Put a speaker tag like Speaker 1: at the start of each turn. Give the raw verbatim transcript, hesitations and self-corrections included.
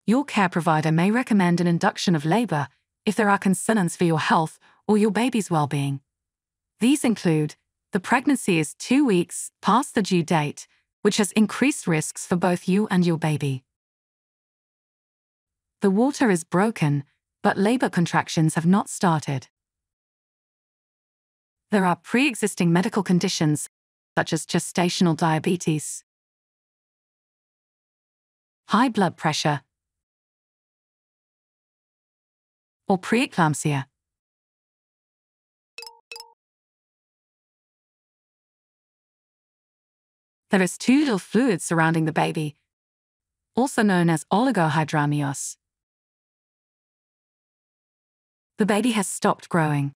Speaker 1: Your care provider may recommend an induction of labor if there are concerns for your health or your baby's well-being. These include the pregnancy is two weeks past the due date, which has increased risks for both you and your baby. The water is broken, but labor contractions have not started. There are pre-existing medical conditions such as gestational diabetes, high blood pressure, or preeclampsia. There is too little fluid surrounding the baby, also known as oligohydramnios. The baby has stopped growing.